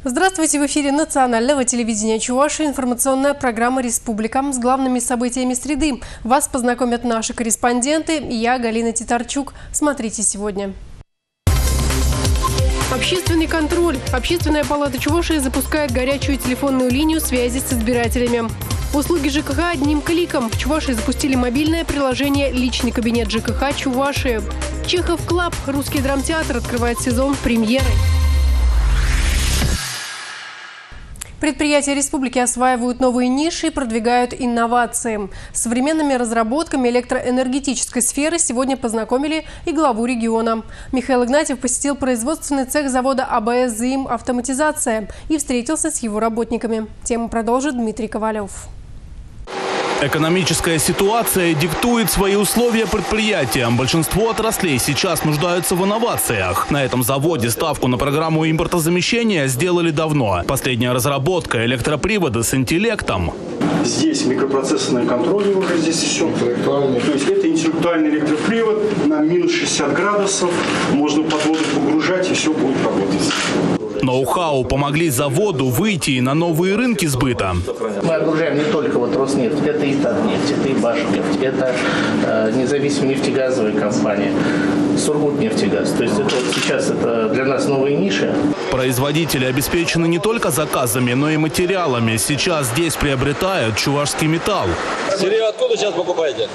Здравствуйте! В эфире национального телевидения Чувашии информационная программа «Республика» с главными событиями среды. Вас познакомят наши корреспонденты и я, Галина Титарчук. Смотрите сегодня. Общественный контроль. Общественная палата Чувашии запускает горячую телефонную линию связи с избирателями. Услуги ЖКХ одним кликом. В Чувашии запустили мобильное приложение «Личный кабинет ЖКХ Чувашии». Чехов Клаб. Русский драмтеатр открывает сезон премьеры. Предприятия республики осваивают новые ниши и продвигают инновации. С современными разработками электроэнергетической сферы сегодня познакомили и главу региона. Михаил Игнатьев посетил производственный цех завода АБС «ЗИМ Автоматизация» и встретился с его работниками. Тему продолжит Дмитрий Ковалев. Экономическая ситуация диктует свои условия предприятиям. Большинство отраслей сейчас нуждаются в инновациях. На этом заводе ставку на программу импортозамещения сделали давно. Последняя разработка – электроприводы с интеллектом. Здесь микропроцессорный контроль уже здесь все. То есть это интеллектуальный электропривод на минус 60 градусов. Можно под воду погружать и все будет работать. Ноу-хау помогли заводу выйти на новые рынки сбыта. Мы огружаем не только вот Роснефть, это и Татнефть, это и Башнефть, это независимая нефтегазовая компания, Сургутнефтегаз. То есть это вот сейчас это для нас новые ниши. Производители обеспечены не только заказами, но и материалами. Сейчас здесь приобретают чувашский металл. Сырье откуда сейчас покупаете?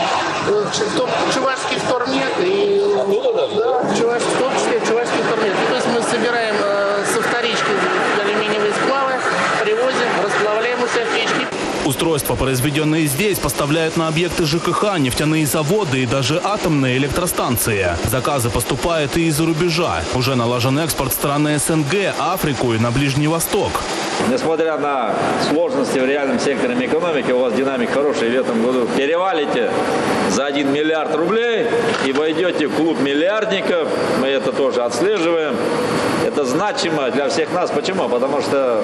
Чувашский втормет и да, в том числе чувашский втормет. То есть мы собираем со вторички алюминиевые сплавы, привозим, расплавляем у себя в печке. Устройства, произведенные здесь, поставляют на объекты ЖКХ, нефтяные заводы и даже атомные электростанции. Заказы поступают и из-за рубежа. Уже налажен экспорт в страны СНГ, Африку и на Ближний Восток. Несмотря на сложности в реальном секторе экономики, у вас динамика хорошая. В этом году перевалите за 1 миллиард рублей и войдете в клуб миллиардников. Мы это тоже отслеживаем. Это значимо для всех нас. Почему? Потому что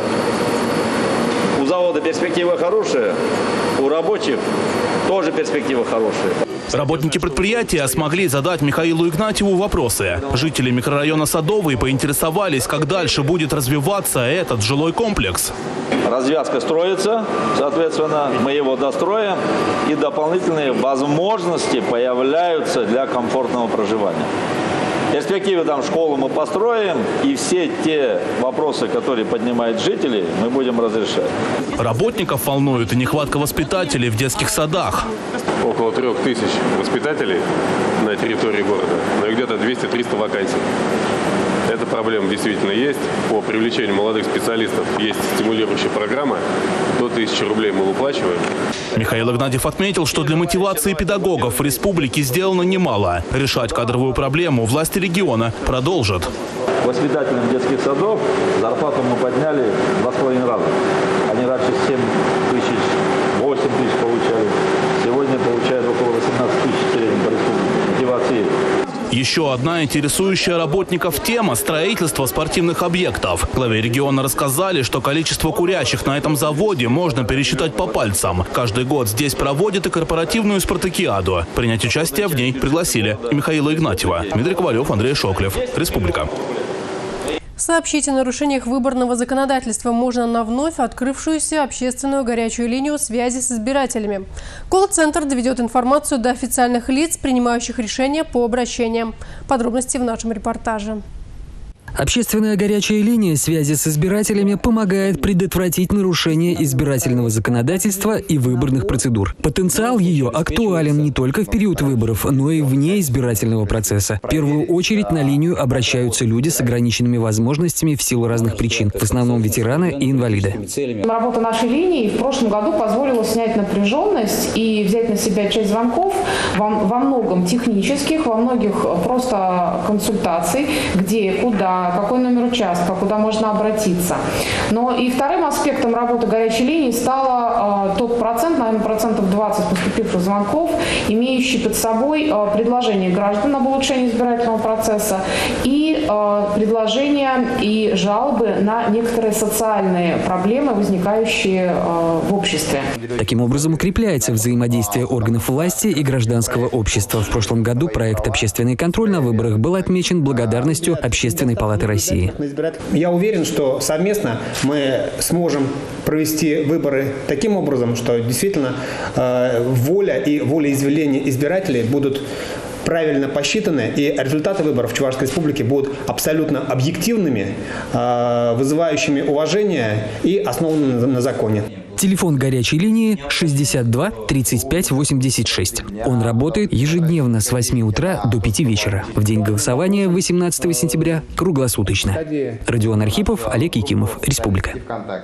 у завода перспективы хорошие, у рабочих тоже перспективы хорошие. Работники предприятия смогли задать Михаилу Игнатьеву вопросы. Жители микрорайона Садовый поинтересовались, как дальше будет развиваться этот жилой комплекс. Развязка строится, соответственно, мы его достроим, и дополнительные возможности появляются для комфортного проживания. В перспективе там школу мы построим, и все те вопросы, которые поднимают жители, мы будем разрешать. Работников волнует и нехватка воспитателей в детских садах. Около 3000 воспитателей на территории города, но где-то 200-300 вакансий. Эта проблема действительно есть. По привлечению молодых специалистов есть стимулирующая программа. До 1000 рублей мы выплачиваем. Михаил Игнатьев отметил, что для мотивации педагогов в республике сделано немало. Решать кадровую проблему власти региона продолжат. Воспитателям детских садов зарплату мы подняли 2,5 раза. Они раньше 7 тысяч, 8 тысяч получали. Сегодня получают около 18 тысяч в среднем по республике. Мотивации. Еще одна интересующая работников тема – строительство спортивных объектов. Главе региона рассказали, что количество курящих на этом заводе можно пересчитать по пальцам. Каждый год здесь проводят и корпоративную спартакиаду. Принять участие в ней пригласили и Михаила Игнатьева. Дмитрий Ковалев, Андрей Шоклев. Республика. Сообщить о нарушениях выборного законодательства можно на вновь открывшуюся общественную горячую линию связи с избирателями. Колл-центр доведет информацию до официальных лиц, принимающих решения по обращениям. Подробности в нашем репортаже. Общественная горячая линия связи с избирателями помогает предотвратить нарушение избирательного законодательства и выборных процедур. Потенциал ее актуален не только в период выборов, но и вне избирательного процесса. В первую очередь на линию обращаются люди с ограниченными возможностями в силу разных причин, в основном ветераны и инвалиды. Работа нашей линии в прошлом году позволила снять напряженность и взять на себя часть звонков, во многом технических, во многих просто консультаций, где, куда, какой номер участка, куда можно обратиться. Но и вторым аспектом работы горячей линии стало тот процент, наверное, 20% поступивших звонков, имеющий под собой предложения граждан об улучшении избирательного процесса и предложения и жалобы на некоторые социальные проблемы, возникающие в обществе. Таким образом, укрепляется взаимодействие органов власти и гражданского общества. В прошлом году проект «Общественный контроль на выборах» был отмечен благодарностью Общественной палаты палаты России. Я уверен, что совместно мы сможем провести выборы таким образом, что действительно воля и волеизъявления избирателей будут правильно посчитаны, и результаты выборов в Чувашской Республике будут абсолютно объективными, вызывающими уважение и основанными на законе. Телефон горячей линии 62 35 86. Он работает ежедневно с 8 утра до 5 вечера. В день голосования 18 сентября круглосуточно. Родион Архипов, Олег Якимов, Республика.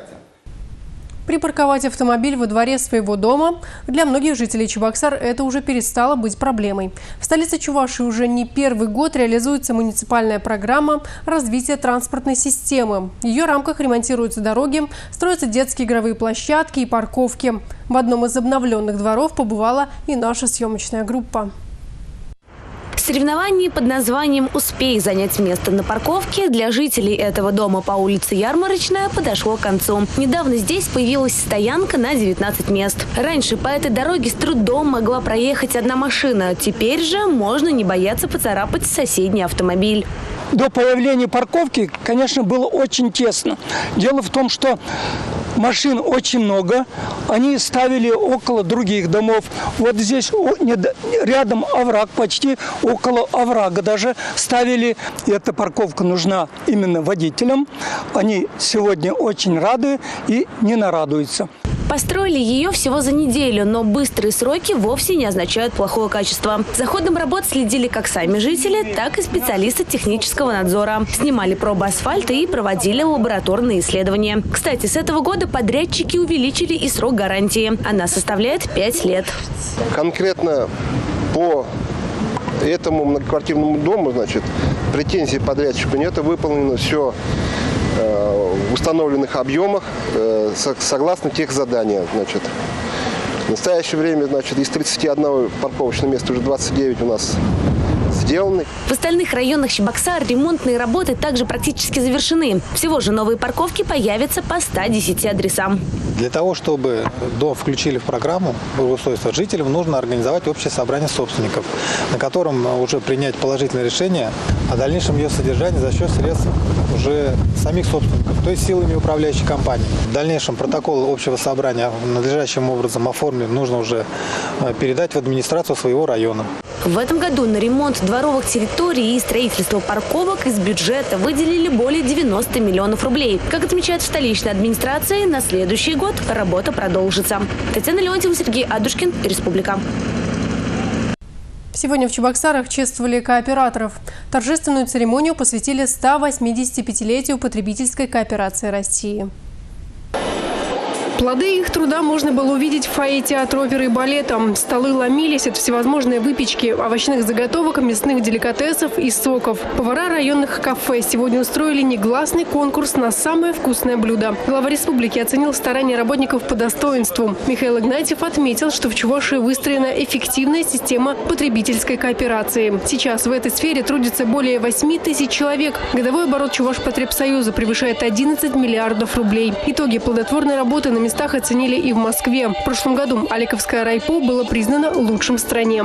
Припарковать автомобиль во дворе своего дома для многих жителей Чебоксар это уже перестало быть проблемой. В столице Чувашии уже не первый год реализуется муниципальная программа развития транспортной системы. В ее рамках ремонтируются дороги, строятся детские игровые площадки и парковки. В одном из обновленных дворов побывала и наша съемочная группа. Соревнование под названием «Успей занять место на парковке» для жителей этого дома по улице Ярмарочная подошло к концу. Недавно здесь появилась стоянка на 19 мест. Раньше по этой дороге с трудом могла проехать одна машина. Теперь же можно не бояться поцарапать соседний автомобиль. До появления парковки, конечно, было очень тесно. Дело в том, что машин очень много. Они ставили около других домов. Вот здесь рядом овраг, почти около оврага даже ставили. И эта парковка нужна именно водителям. Они сегодня очень рады и не нарадуются. Построили ее всего за неделю, но быстрые сроки вовсе не означают плохое качество. За ходом работ следили как сами жители, так и специалисты технического надзора. Снимали пробы асфальта и проводили лабораторные исследования. Кстати, с этого года подрядчики увеличили и срок гарантии. Она составляет 5 лет. Конкретно по этому многоквартирному дому, претензий подрядчику нет, выполнено все в установленных объемах согласно тех заданий. В настоящее время из 31 парковочного места уже 29 у нас сделаны. В остальных районах Чебоксар ремонтные работы также практически завершены. Всего же новые парковки появятся по 110 адресам. Для того, чтобы дом включили в программу благоустройства жителям, нужно организовать общее собрание собственников, на котором уже принять положительное решение о дальнейшем ее содержании за счет средств уже самих собственников, то есть силами управляющей компании. В дальнейшем протокол общего собрания надлежащим образом оформлен, нужно уже передать в администрацию своего района. В этом году на ремонт дворовых территорий и строительство парковок из бюджета выделили более 90 миллионов рублей. Как отмечают в столичной администрации, на следующий год работа продолжится. Татьяна Леонтьева, Сергей Адушкин, Республика. Сегодня в Чебоксарах чествовали кооператоров. Торжественную церемонию посвятили 185-летию потребительской кооперации России. Плоды их труда можно было увидеть в фойе театра оперы и балета. Столы ломились от всевозможной выпечки, овощных заготовок, мясных деликатесов и соков. Повара районных кафе сегодня устроили негласный конкурс на самое вкусное блюдо. Глава республики оценил старания работников по достоинству. Михаил Игнатьев отметил, что в Чувашии выстроена эффективная система потребительской кооперации. Сейчас в этой сфере трудится более 8 тысяч человек. Годовой оборот Чувашпотребсоюза превышает 11 миллиардов рублей. Итоги плодотворной работы на местах оценили и в Москве. В прошлом году Аликовское райпо было признано лучшим в стране.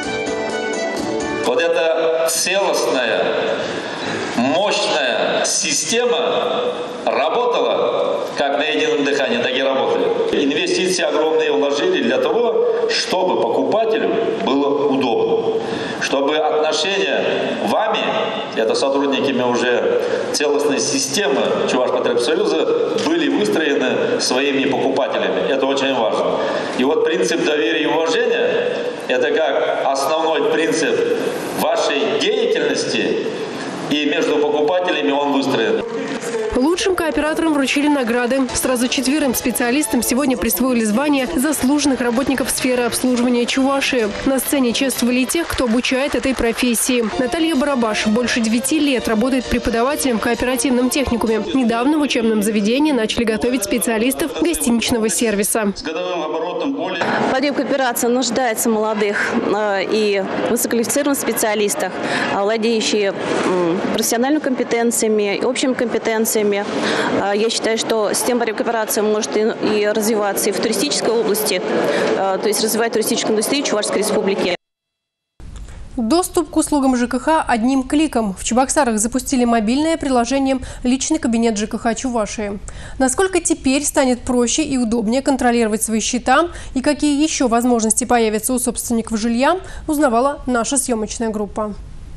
Вот эта целостная, мощная система работала как на едином дыхании, так и работали. Инвестиции огромные вложили для того, чтобы покупателю было удобно. Чтобы отношения вами, это сотрудниками уже целостной системы Чувашпотребсоюза, были выстроены своими покупателями. Это очень важно. И вот принцип доверия и уважения – это как основной принцип вашей деятельности, и между покупателями он выстроен. Лучшим кооператорам вручили награды. Сразу 4 специалистам сегодня присвоили звание заслуженных работников сферы обслуживания Чувашии. На сцене чествовали и тех, кто обучает этой профессии. Наталья Барабаш больше 9 лет работает преподавателем в кооперативном техникуме. Недавно в учебном заведении начали готовить специалистов гостиничного сервиса. С годовым оборотом более... Потреб кооперации нуждается в молодых и высококвалифицированных специалистах, владеющих профессиональными компетенциями и общими компетенциями. Я считаю, что система кооперации может и развиваться и в туристической области, то есть развивать туристическую индустрию Чувашской Республики. Доступ к услугам ЖКХ одним кликом. В Чебоксарах запустили мобильное приложение «Личный кабинет ЖКХ Чувашии». Насколько теперь станет проще и удобнее контролировать свои счета и какие еще возможности появятся у собственников жилья, узнавала наша съемочная группа.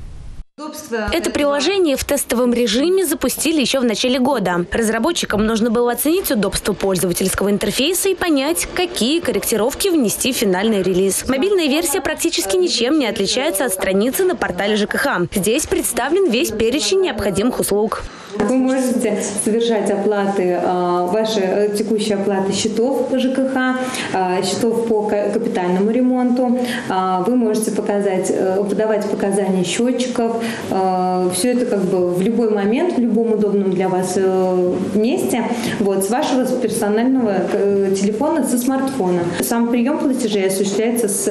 Это приложение в тестовом режиме запустили еще в начале года. Разработчикам нужно было оценить удобство пользовательского интерфейса и понять, какие корректировки внести в финальный релиз. Мобильная версия практически ничем не отличается от страницы на портале ЖКХ. Здесь представлен весь перечень необходимых услуг. Вы можете совершать оплаты, ваши текущие оплаты счетов ЖКХ, счетов по капитальному ремонту. Вы можете подавать показания счетчиков. Все это в любой момент, в любом удобном для вас месте, с вашего персонального телефона, со смартфона. Сам прием платежей осуществляется с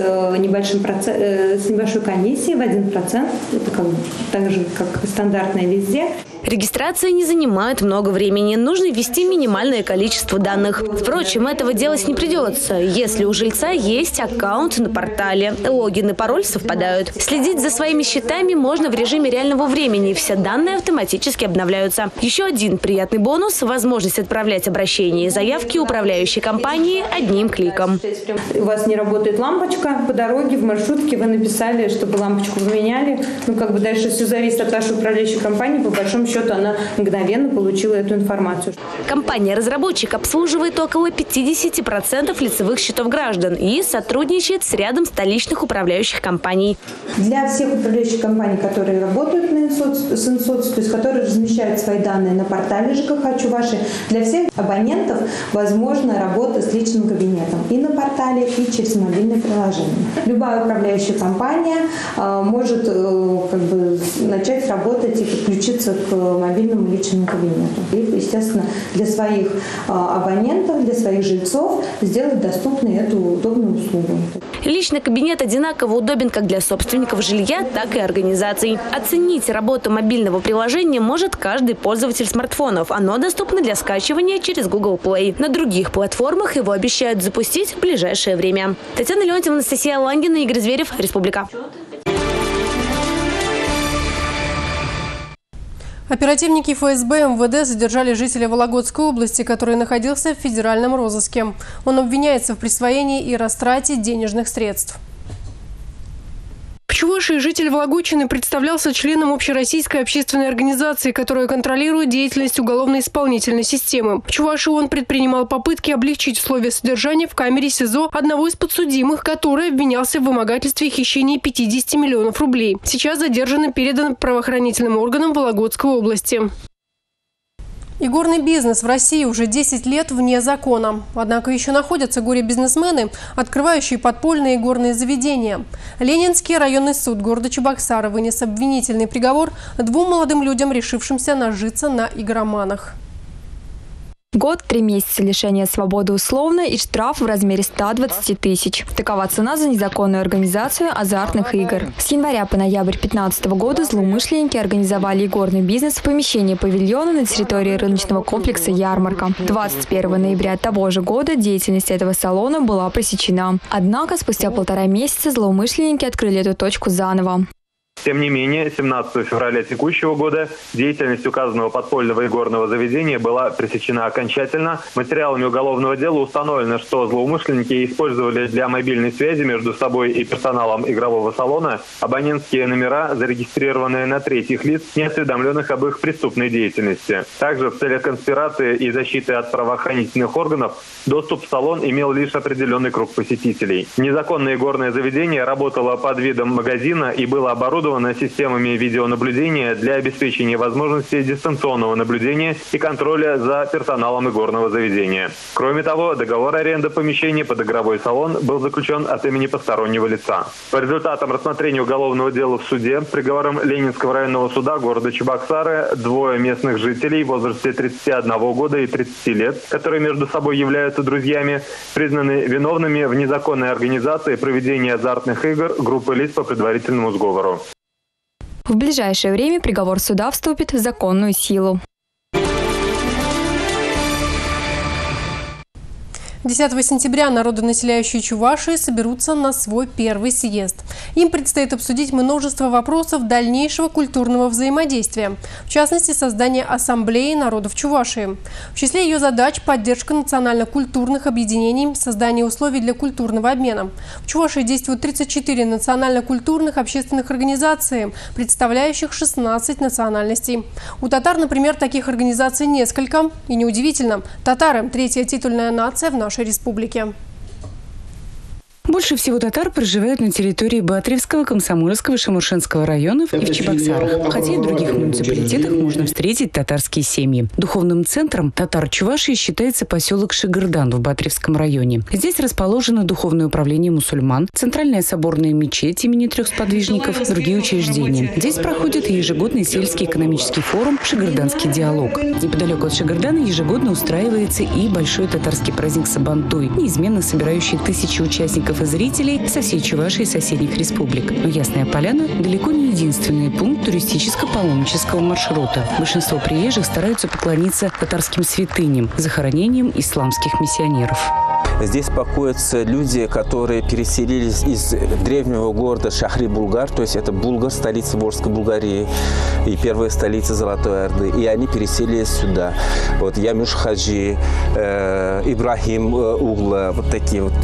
небольшой комиссией в 1%. Это так же, как стандартное везде. Регистрация не занимает много времени. Нужно ввести минимальное количество данных. Впрочем, этого делать не придется, если у жильца есть аккаунт на портале. Логин и пароль совпадают. Следить за своими счетами можно в режиме реального времени. Все данные автоматически обновляются. Еще один приятный бонус – возможность отправлять обращения и заявки управляющей компании одним кликом. У вас не работает лампочка по дороге, в маршрутке вы написали, чтобы лампочку поменяли. Дальше все зависит от вашей управляющей компании. По большому счету она мгновенно получила эту информацию. Компания-разработчик обслуживает около 50% лицевых счетов граждан и сотрудничает с рядом столичных управляющих компаний. Для всех управляющих компаний, которые работают с ИНСОЦ, то есть которые размещают свои данные на портале ЖКХ Чувашии, для всех абонентов возможна работа с личным кабинетом и на портале, и через мобильное приложение. Любая управляющая компания может начать работать и подключиться к мобильному личному кабинету. И, естественно, для своих абонентов, для своих жильцов сделать доступной эту удобную услугу. Личный кабинет одинаково удобен как для собственников жилья, так и организаций. Оценить работу мобильного приложения может каждый пользователь смартфонов. Оно доступно для скачивания через Google Play. На других платформах его обещают запустить в ближайшее время. Татьяна Леонтьева, Анастасия Лангина, Игорь Зверев, Республика. Оперативники ФСБ МВД задержали жителя Вологодской области, который находился в федеральном розыске. Он обвиняется в присвоении и растрате денежных средств. В Чувашии житель Вологодчины представлялся членом общероссийской общественной организации, которая контролирует деятельность уголовно-исполнительной системы. В Чувашии он предпринимал попытки облегчить условия содержания в камере СИЗО одного из подсудимых, который обвинялся в вымогательстве и хищении 50 миллионов рублей. Сейчас задержан и передан правоохранительным органам Вологодской области. Игорный бизнес в России уже 10 лет вне закона. Однако еще находятся горе-бизнесмены, открывающие подпольные игорные заведения. Ленинский районный суд города Чебоксары вынес обвинительный приговор 2 молодым людям, решившимся нажиться на игроманах. Год, 3 месяца лишения свободы условно и штраф в размере 120 тысяч. Такова цена за незаконную организацию азартных игр. С января по ноябрь 2015 года злоумышленники организовали игорный бизнес в помещении павильона на территории рыночного комплекса «Ярмарка». 21 ноября того же года деятельность этого салона была пресечена. Однако спустя 1,5 месяца злоумышленники открыли эту точку заново. Тем не менее, 17 февраля текущего года деятельность указанного подпольного игорного заведения была пресечена окончательно. Материалами уголовного дела установлено, что злоумышленники использовали для мобильной связи между собой и персоналом игрового салона абонентские номера, зарегистрированные на третьих лиц, не осведомленных об их преступной деятельности. Также в целях конспирации и защиты от правоохранительных органов доступ в салон имел лишь определенный круг посетителей. Незаконное игорное заведение работало под видом магазина и было оборудовано системами видеонаблюдения для обеспечения возможности дистанционного наблюдения и контроля за персоналом игорного заведения. Кроме того, договор аренды помещения под игровой салон был заключен от имени постороннего лица. По результатам рассмотрения уголовного дела в суде приговором Ленинского районного суда города Чебоксары 2 местных жителей в возрасте 31 года и 30 лет, которые между собой являются друзьями, признаны виновными в незаконной организации проведения азартных игр группы лиц по предварительному сговору. В ближайшее время приговор суда вступит в законную силу. 10 сентября народонаселяющие Чувашии соберутся на свой первый съезд. Им предстоит обсудить множество вопросов дальнейшего культурного взаимодействия, в частности, создание ассамблеи народов Чувашии. В числе ее задач – поддержка национально-культурных объединений, создание условий для культурного обмена. В Чувашии действуют 34 национально-культурных общественных организаций, представляющих 16 национальностей. У татар, например, таких организаций несколько. И неудивительно, татары – третья титульная нация в нашей республике. Больше всего татар проживают на территории Батревского, Комсомольского, Шамуршинского районов и в Чебоксарах. Хотя и в других муниципалитетах можно встретить татарские семьи. Духовным центром татар Чувашии считается поселок Шыгырдан в Батревском районе. Здесь расположено Духовное управление мусульман, Центральная соборная мечеть имени 3 сподвижников, другие учреждения. Здесь проходит ежегодный сельский экономический форум «Шыгырданский диалог». Неподалеку от Шыгырдана ежегодно устраивается и большой татарский праздник Сабантуй, неизменно собирающий тысячи участников и зрителей со всей Чувашии и соседних республик. Но Ясная Поляна далеко не единственный пункт туристическо-паломнического маршрута. Большинство приезжих стараются поклониться татарским святыням, захоронениям исламских миссионеров. Здесь покоятся люди, которые переселились из древнего города Шахри-Булгар, то есть это Булгар, столица Волжской Булгарии и первая столица Золотой Орды. И они переселились сюда. Вот Ямюш Хаджи, Ибрахим Угла, вот такие вот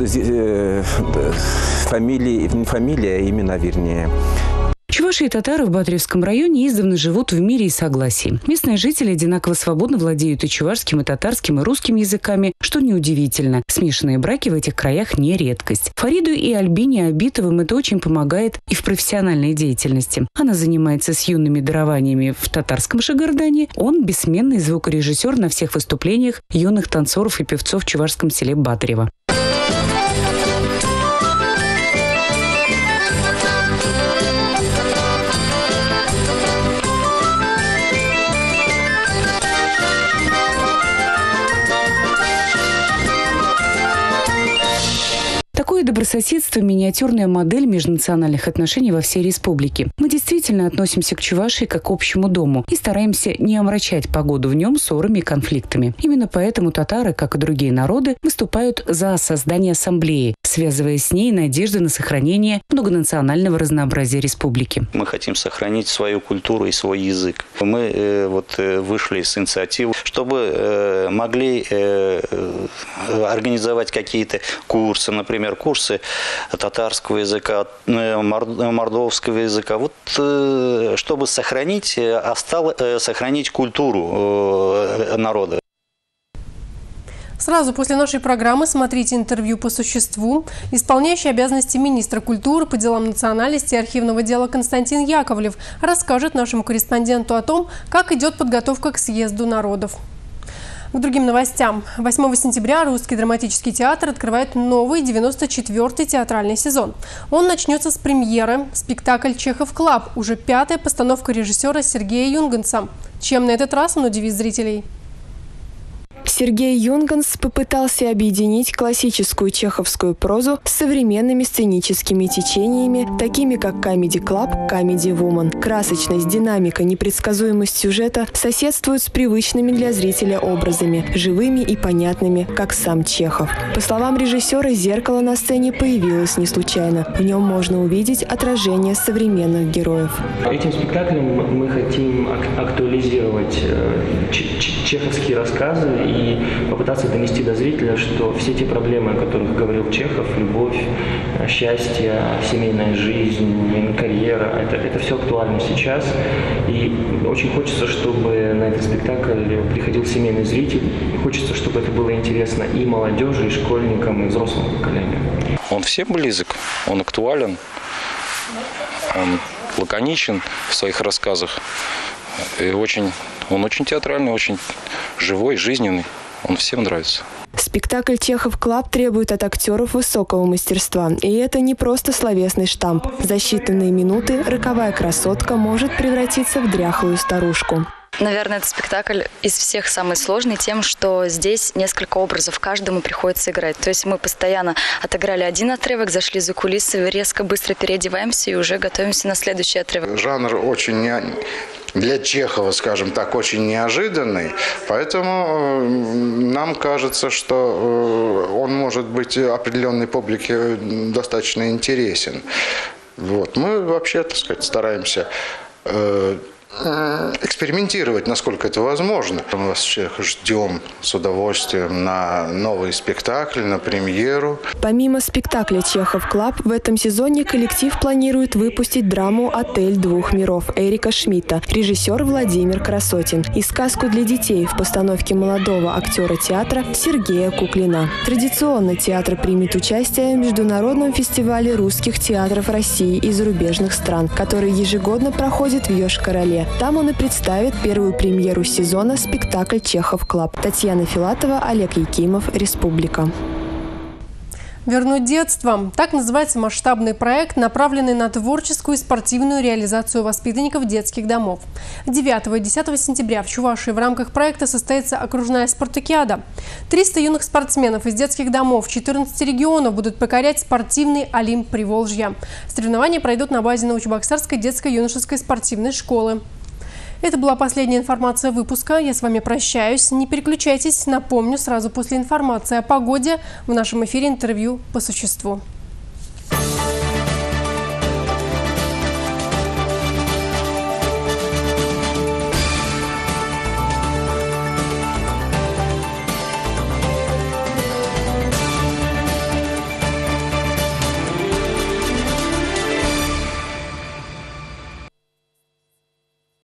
фамилии, не фамилия, а имена вернее. Чуваши и татары в Батревском районе издавна живут в мире и согласии. Местные жители одинаково свободно владеют и чувашским, и татарским, и русским языками, что неудивительно. Смешанные браки в этих краях не редкость. Фариду и Альбине Абитовым это очень помогает и в профессиональной деятельности. Она занимается с юными дарованиями в татарском Шыгырдане. Он бессменный звукорежиссер на всех выступлениях юных танцоров и певцов в чувашском селе Батрево. Такое добрососедство – миниатюрная модель межнациональных отношений во всей республике. Мы действительно относимся к Чувашии как к общему дому и стараемся не омрачать погоду в нем ссорами и конфликтами. Именно поэтому татары, как и другие народы, выступают за создание ассамблеи, связывая с ней надежды на сохранение многонационального разнообразия республики. Мы хотим сохранить свою культуру и свой язык. Мы вышли с инициативы, чтобы могли организовать какие-то курсы, например, курсы татарского языка, мордовского языка, вот, чтобы сохранить культуру народа. Сразу после нашей программы смотрите интервью по существу. Исполняющий обязанности министра культуры по делам национальности и архивного дела Константин Яковлев расскажет нашему корреспонденту о том, как идет подготовка к съезду народов. К другим новостям. 8 сентября Русский драматический театр открывает новый 94-й театральный сезон. Он начнется с премьеры. Спектакль «Чехов Клаб» уже 5-я постановка режиссера Сергея Юнгенса. Чем на этот раз он удивит зрителей? Сергей Юнгенс попытался объединить классическую чеховскую прозу с современными сценическими течениями, такими как Comedy Club, Comedy Woman. Красочность, динамика, непредсказуемость сюжета соседствуют с привычными для зрителя образами, живыми и понятными, как сам Чехов. По словам режиссера, зеркало на сцене появилось не случайно. В нем можно увидеть отражение современных героев. Этим спектаклем мы хотим актуализировать чеховские рассказы и попытаться донести до зрителя, что все те проблемы, о которых говорил Чехов, любовь, счастье, семейная жизнь, карьера, это все актуально сейчас. И очень хочется, чтобы на этот спектакль приходил семейный зритель. И хочется, чтобы это было интересно и молодежи, и школьникам, и взрослому поколению. Он всем близок, он актуален, он лаконичен в своих рассказах. И он очень театральный, очень живой, жизненный. Он всем нравится. Спектакль «Чехов Клаб» требует от актеров высокого мастерства. И это не просто словесный штамп. За считанные минуты роковая красотка может превратиться в дряхлую старушку. Наверное, этот спектакль из всех самый сложный тем, что здесь несколько образов, каждому приходится играть. То есть мы постоянно отыграли один отрывок, зашли за кулисы, резко, быстро переодеваемся и уже готовимся на следующий отрывок. Жанр очень для Чехова, скажем так, очень неожиданный. Поэтому нам кажется, что он может быть определенной публике достаточно интересен. Вот. Мы вообще, так сказать, стараемся экспериментировать, насколько это возможно. Мы вас всех ждем с удовольствием на новый спектакль, на премьеру. Помимо спектакля «Чехов Клаб», в этом сезоне коллектив планирует выпустить драму «Отель двух миров» Эрика Шмидта, режиссер Владимир Красотин, и сказку для детей в постановке молодого актера театра Сергея Куклина. Традиционно театр примет участие в Международном фестивале русских театров России и зарубежных стран, который ежегодно проходит в Йошкар-Оле. Там он и представит первую премьеру сезона спектакль «Чехов Клаб». Татьяна Филатова, Олег Якимов, Республика. «Вернуть детство» – так называется масштабный проект, направленный на творческую и спортивную реализацию воспитанников детских домов. 9 и 10 сентября в Чувашии в рамках проекта состоится окружная спартакиада. 300 юных спортсменов из детских домов 14 регионов будут покорять спортивный Олимп Приволжья. Соревнования пройдут на базе Новочебоксарской детско-юношеской спортивной школы. Это была последняя информация выпуска. Я с вами прощаюсь. Не переключайтесь. Напомню, сразу после информации о погоде в нашем эфире интервью по существу.